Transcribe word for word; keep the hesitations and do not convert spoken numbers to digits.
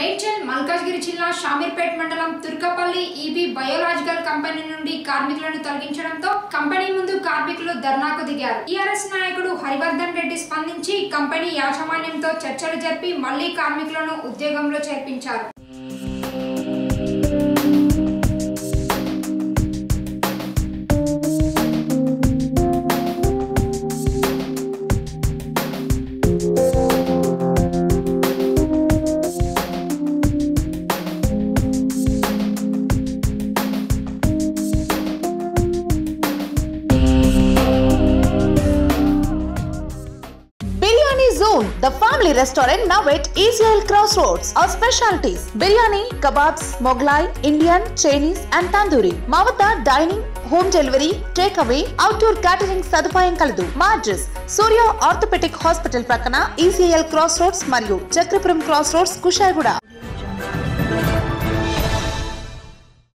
మేడ్చల్ మల్కాజ్గిరి జిల్లా షామీర్పేట్ మండలం Turkapalli EB biological company నుండి కార్మికులను తొలగించడంతో కంపెనీ ముందు కార్మికులు ధర్నాకు దిగారు. టీఆర్ఎస్ నాయకుడు హరివర్ధన్ రెడ్డి స్పందించి కంపెనీ యాజమాన్యంతో చర్చలు జరిపి మళ్లీ కార్మికులను ఉద్యోగంలో చేర్పించారు. Zone, the family restaurant now at E C L Crossroads. Our specialties: biryani, kebabs, Mughlai, Indian, Chinese and Tandoori. Mavata dining, home delivery, takeaway, outdoor catering సదుపాయం కలదు. మా అడ్రస్ సూర్య ఆర్థోపెడిక్ హాస్పిటల్ ప్రక్కన E C L Crossroads మరియు Chakrapuram Crossroads Kushaiguda.